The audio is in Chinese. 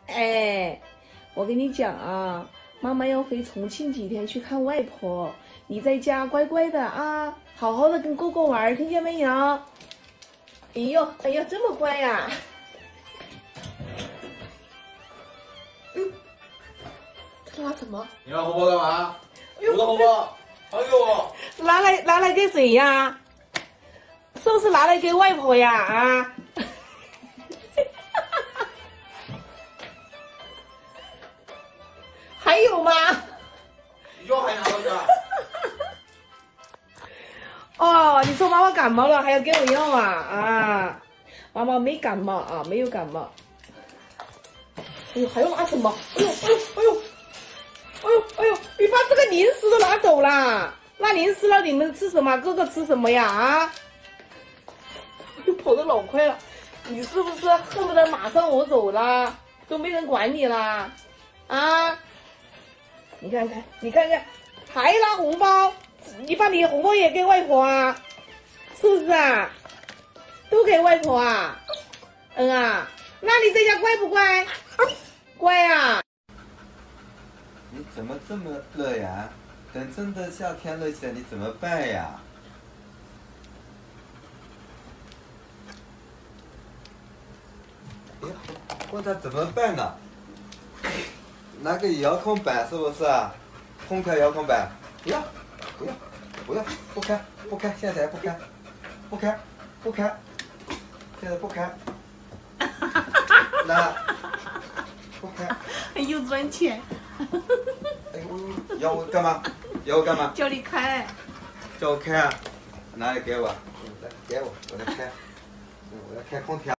哎，我跟你讲啊，妈妈要回重庆几天去看外婆，你在家乖乖的啊，好好的跟哥哥玩，听见没有？哎呦，哎呦，这么乖呀！这拿什么？ 你拿红包干嘛？ 哎呦我的红包还给我！ 拿来给谁呀？是不是拿来给外婆呀？啊？还有吗？ 药还拿回去？ 哦，你说妈妈感冒了还要给我药啊？啊，妈妈没感冒啊，没有感冒。哎呦，还要拿什么？哎呦，哎呦，哎呦，哎呦，哎呦，你把这个零食都拿走了，那零食了，你们吃什么？哥哥吃什么呀？啊？又跑得老快了，你是不是恨不得马上我走了，都没人管你啦？啊？你看看，你看看，还拿红包，你把你红包也给外婆啊？是不是啊？都给外婆啊？嗯啊，那你在家乖不乖？乖啊！ 你怎么这么热呀？等真的夏天热起来，你怎么办呀？哎呀，问他怎么办呢？拿个遥控板是不是啊？空调遥控板，不要，不要，不要，不开，不开，现在不开，不开，不开，现在不开。那不开。 又赚钱， 哎呦，要我干嘛？要我干嘛？ 叫你开。 叫我开啊？拿来给我，来给我，我来开，我要开空调。